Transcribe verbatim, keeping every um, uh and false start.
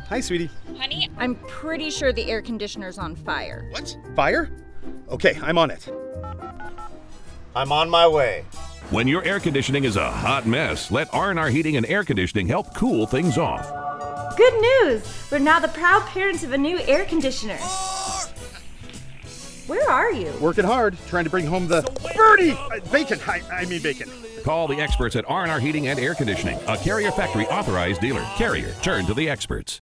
Hi, sweetie. Honey, I'm pretty sure the air conditioner's on fire. What? Fire? Okay, I'm on it. I'm on my way. When your air conditioning is a hot mess, let R and R Heating and Air Conditioning help cool things off. Good news! We're now the proud parents of a new air conditioner. Where are you? Working hard, trying to bring home the birdie! Uh, bacon, I, I mean bacon. Call the experts at R and R Heating and Air Conditioning, a Carrier Factory authorized dealer. Carrier, turn to the experts.